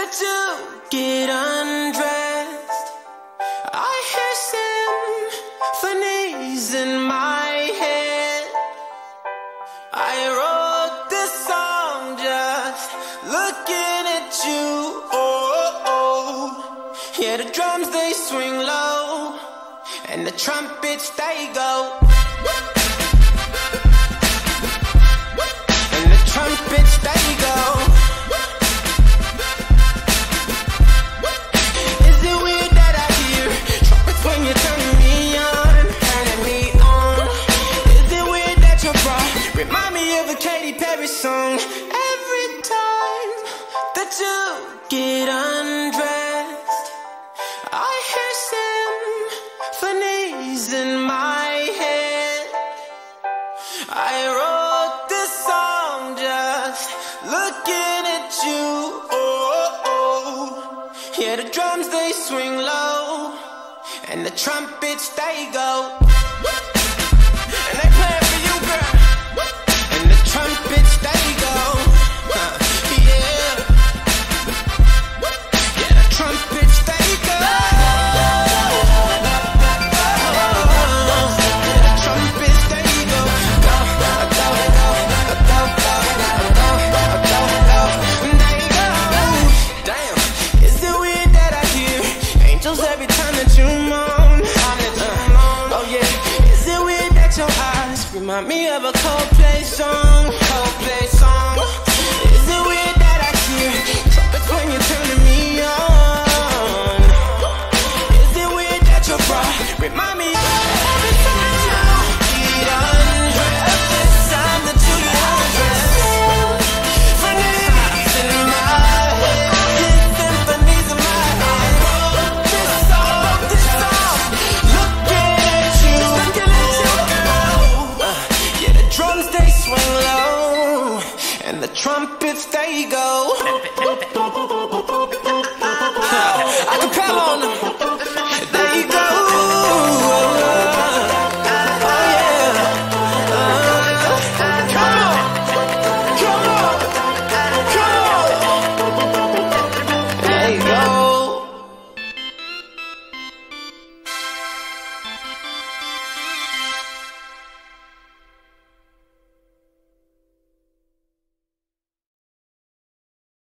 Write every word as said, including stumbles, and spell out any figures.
that you get undressed. I hear symphonies in my head. I wrote this song just looking at you. Oh, oh. Yeah, the drums they swing low, and the trumpets they go. And the trumpets they go. Is it weird that I hear trumpets when you're turning me on, turning me on? Is it weird that your bra remind me of a Katy Perry song? Every time that you get undressed, I hear symphonies in my head. I wrote this song just looking at you. Oh, oh. Yeah, the drums they swing low, and the trumpets they go. And they play it for you, girl. And the trumpets they go. Uh, yeah. Yeah, the trumpets they go. Every time that you moan, uh, oh yeah. Is it weird that your eyes remind me of a Coldplay song? Coldplay song. Is it weird that I hear trumpets when you're turning me on? Is it weird that your bra remind me every time that you get undressed? Every time that you get undressed. Symphonies in my head, symphonies in my head. Drums they swing low, and the trumpets they go.